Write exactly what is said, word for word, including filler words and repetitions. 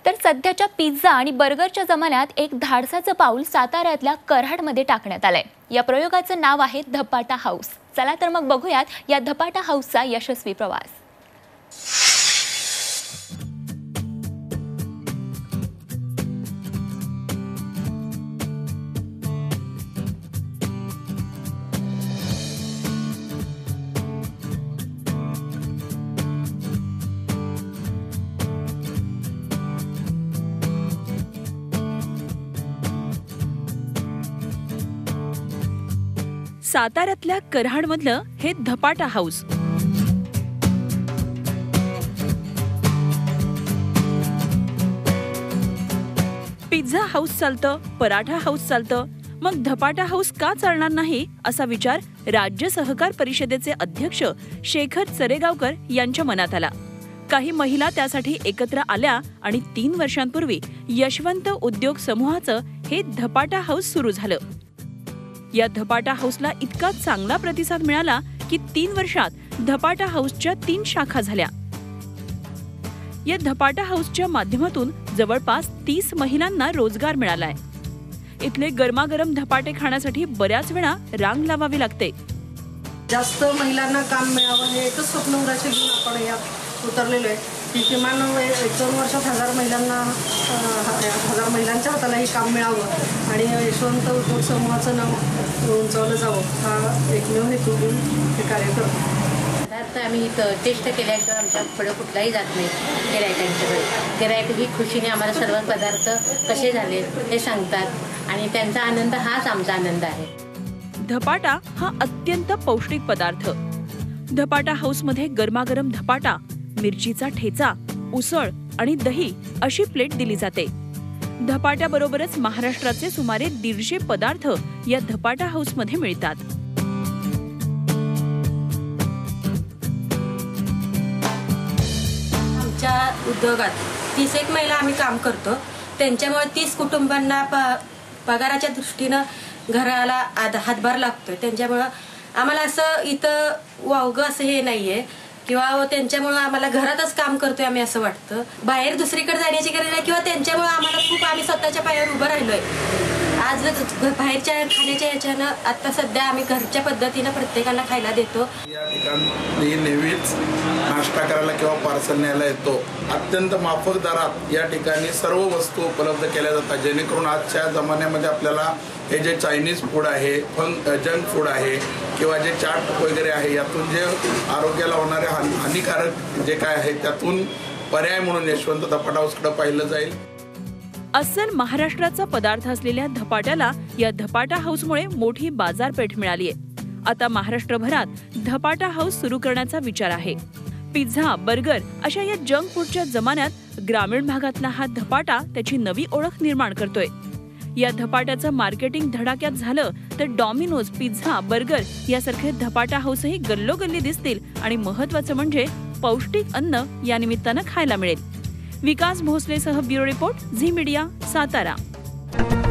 तर सध्याच्या पिझ्झा आणि बर्गरच्या जमान्यात एक धाडसाचं पाऊल साताऱ्यातल्या कराडमध्ये टाकण्यात आलंय। या प्रयोगाचं नाव आहे धपाटा हाऊस। चला तर मग बघूयात या धपाटा हाऊसचा यशस्वी प्रवास। साताऱ्यातल्या कराडमधलं हे धपाटा हाऊस। पिझ्झा हाऊस चालतं, पराठा हाऊस चालतं, मग धपाटा हाऊस का चालणार नाही असा विचार राज्य सहकार परिषदेचे अध्यक्ष शेखर चरेगावकर यांच्या मनात आला। काही महिला त्यासाठी एकत्र आल्या आणि तीन वर्षांपूर्वी यशवंत उद्योग समूहाचं हे धपाटा हाऊस सुरू झालं। या धपाटा हाऊसला इतका चांगला प्रतिसाद मिळाला की तीन वर्षात धपाटा हाऊसच्या तीन शाखा झाल्या। या धपाटा हाऊसच्या माध्यमातून जवळपास तीस महिलांना रोजगार मिळालाय। इथले गरमागरम धपाटे खाण्यासाठी बऱ्याच वेळा रांग लावावी लागते। जास्त महिलांना काम मिळावं हे एकच स्वप्न उराचे घेऊन आपण यात उतरलेलो आहे की किमान एक दोन वर्षात हजार महिलांना हजार महिलांच्या हाताला हे काम मिळावं आणि यशवंत उद्योग समूहाचं नाव उंचावलं जावं हा एकमेव हेतू घेऊन हे कार्य करतो। पदार्थ आम्ही इथं टेस्ट केल्याशिवाय आमच्या पुढे कुठलाही जात नाही। गिरायकांच्याकडे गिरायक ही खुशीने आम्हाला सर्व पदार्थ कसे झाले हे सांगतात आणि त्यांचा आनंद हाच आमचा आनंद आहे। धपाटा हा अत्यंत पौष्टिक पदार्थ। धपाटा हाऊसमध्ये गरमागरम धपाटा, मिरचीचा ठेचा, उसळ आणि दही अशी प्लेट दिली जाते। धपाट्याबरोबरच महाराष्ट्राचे सुमारे दीडशे पदार्थ या धपाटा हाऊसमध्ये मिळतात। आमच्या उद्योगात तीस एक महिला आम्ही काम करतो। त्यांच्यामुळे तीस कुटुंबांना पगाराच्या दृष्टीनं घराला हातभार लागतोय। त्यांच्यामुळं आम्हाला असं इथं वावगं असं हे नाहीये किंवा त्यांच्यामुळे आम्हाला घरातच काम करतोय आम्ही असं वाटतं। बाहेर दुसरीकडे जाण्याची गरज नाही किंवा त्यांच्यामुळे आम्हाला खूप आम्ही स्वतःच्या पायावर उभं राहिलोय। आज बाहेरच्या खाण्याच्या याच्यानं आता सध्या आम्ही घरच्या पद्धतीनं प्रत्येकाला खायला देतो। या ठिकाणी नेहमीच नाश्ता करायला किंवा पार्सल न्यायला येतो। अत्यंत माफक दरात या ठिकाणी सर्व वस्तू उपलब्ध केल्या जातात, जेणेकरून आजच्या जमान्यामध्ये आपल्याला हे जे चायनीज फूड आहे, जंक फूड आहे किंवा जे चाट वगैरे आहे, यातून जे आरोग्याला होणारे हानिकारक जे काय आहे त्यातून पर्याय म्हणून यशवंत धपाटा हाऊसकडे पाहिलं जाईल। अस्सल महाराष्ट्राचा पदार्थ असलेल्या धपाट्याला या धपाटा हाऊसमुळे मोठी बाजारपेठ मिळाली आहे। आता महाराष्ट्रभरात धपाटा हाऊस सुरू करण्याचा विचार आहे। पिझ्झा, बर्गर अशा या जंक फूडच्या जमान्यात ग्रामीण भागातला हा धपाटा त्याची नवी ओळख निर्माण करतोय। या धपाट्याचं मार्केटिंग धडाक्यात झालं तर डॉमिनोज, पिझ्झा, बर्गर यासारखे धपाटा हाऊसही गल्लोगल्ली दिसतील आणि महत्त्वाचं म्हणजे पौष्टिक अन्न या निमित्तानं खायला मिळेल। विकास भोसलेसह ब्युरो रिपोर्ट, झी मीडिया, सातारा।